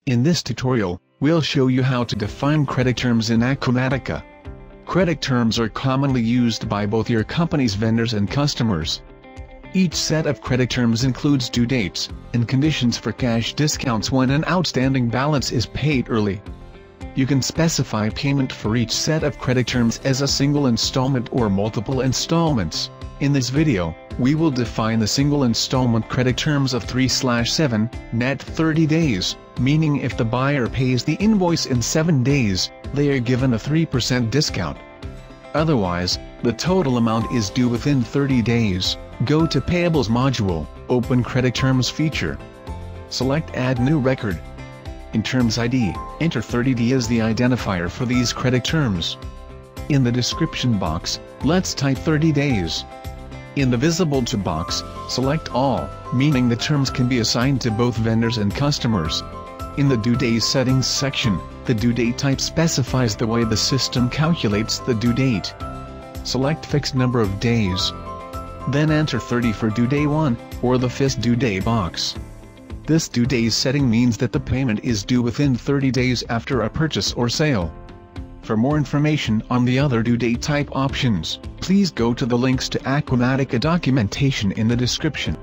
In this tutorial, we'll show you how to define credit terms in Acumatica. Credit terms are commonly used by both your company's vendors and customers. Each set of credit terms includes due dates and conditions for cash discounts when an outstanding balance is paid early. You can specify payment for each set of credit terms as a single installment or multiple installments. In this video, we will define the single installment credit terms of 3/7, net 30 days, meaning if the buyer pays the invoice in 7 days, they are given a 3% discount. Otherwise, the total amount is due within 30 days. Go to Payables module, open Credit Terms feature. Select Add New Record. In Terms ID, enter 30D as the identifier for these credit terms. In the description box, let's type 30 days. In the Visible to box, select All, meaning the terms can be assigned to both vendors and customers. In the Due Date Settings section, the due date type specifies the way the system calculates the due date. Select Fixed Number of Days. Then enter 30 for due day 1, or the fixed due day box. This due days setting means that the payment is due within 30 days after a purchase or sale. For more information on the other due date type options, please go to the links to Acumatica documentation in the description.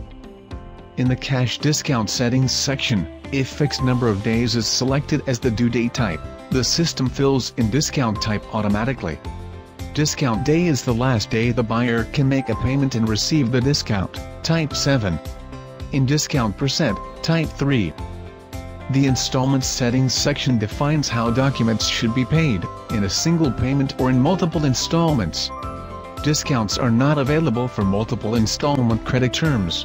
In the Cash Discount Settings section, if fixed number of days is selected as the due date type, the system fills in discount type automatically. Discount day is the last day the buyer can make a payment and receive the discount, type 7. In Discount Percent, type 3. The Installment Settings section defines how documents should be paid, in a single payment or in multiple installments. Discounts are not available for multiple installment credit terms.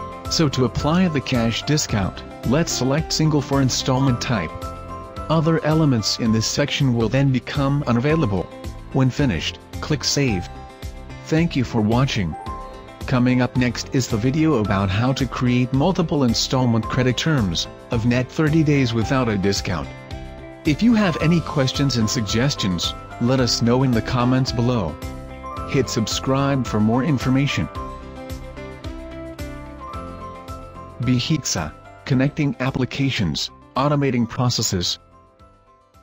So to apply the cash discount, let's select Single for installment type. Other elements in this section will then become unavailable. When finished, click Save. Thank you for watching. Coming up next is the video about how to create multiple installment credit terms, of net 30 days without a discount. If you have any questions and suggestions, let us know in the comments below. Hit subscribe for more information. Bihitsa, connecting applications, automating processes.